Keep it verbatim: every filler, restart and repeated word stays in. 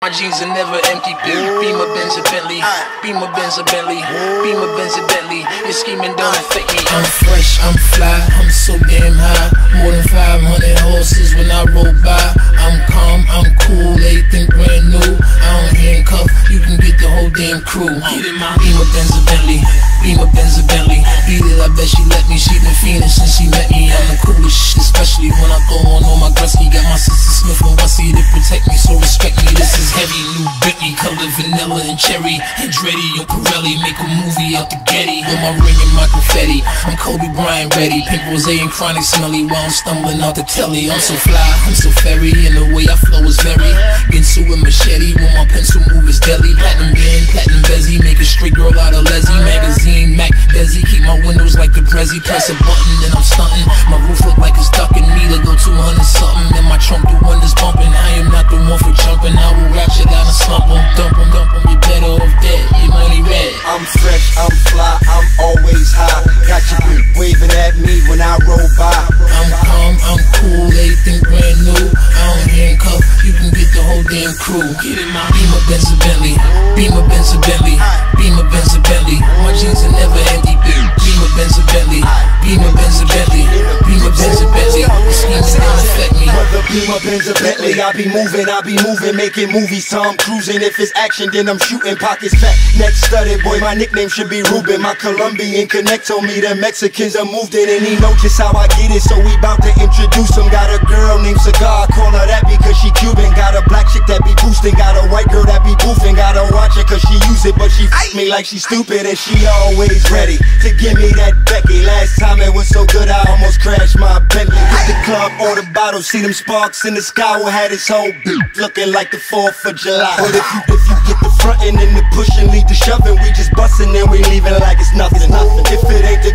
My jeans are never empty. Beamer, Benz, or Bentley. Beamer, Benz, or Bentley. Beamer, Benz, or Bentley. Your scheming don't affect me. I'm fresh, I'm fly, I'm so damn high. More than five hundred horses when I roll by. I'm calm, I'm cool, everything brand new. I don't handcuff, you can get the whole damn crew. Get in my Beamer, Benz, or Bentley. Beamer, Benz, or Bentley. Beat it, I bet she let me. She been fiending since she met me. I'm the coolest shit, especially when I throw on all my Gretzky. Got my sister Smith and Wessie to protect me, so respect me. This is heavy, new Bentley, color vanilla and cherry. Andretti and Pirelli, make a movie out the Getty. With my ring and my confetti, I'm Kobe Bryant ready. Pink rose and chronic smelly while I'm stumbling out the telly. I'm so fly, I'm so fairy, and the way I flow is very Ginsu and machete, when my pencil move is deadly. Platinum band, platinum bezzy, make a straight girl out of Leslie. Magazine, Mac, Desi, keep my windows like the Prezi. Press a button, then I'm stunting. My roof look like it's ducking me to go two hundred something. And my trunk do wonders bumping. I am not the one for jumping. I will ratchet out and slump em, dump em, dump em. You better off dead, your money red. I'm fresh, I'm fly, I'm always high. Got your group waving at me when I roll by. I'm calm, I'm cool, everything brand new. I don't handcuff, you can get the whole damn crew. Get in my Beamer, Benz, or Bentley. Beamer, Benz, or Bentley. Beamer, Benz, or Bentley. My jeans are never empty. Beamer, Benz, or Bentley. Beamer, Benz, or Bentley. Beamer, Benz, or Bentley. The schemes don't affect me. Whether Beamer, Benz, or Bentley, I be moving, I be moving, making movies. So I'm cruising. If it's action, then I'm shooting. Pockets fat, neck studded. Boy, my nickname should be Ruben. My Colombian connect told me that Mexicans are moved in, and he know just how I get it. So we bout to introduce him. Got a girl named Cigar, I call her that because she Cuban. Got a black chick that be boosting. Got a white girl that be boofing. Gotta watch it cause she use it, but she f me like she stupid, and she always ready to give me that Becky. Last time it was so good I almost crashed my Bentley. Hit the club, order bottles, see them sparks in the sky. We had his whole looking like the fourth of July. But if you, if you get the frontin' and the pushing, lead the shoving, we just bustin' and we leaving like it's nothing. If it ain't the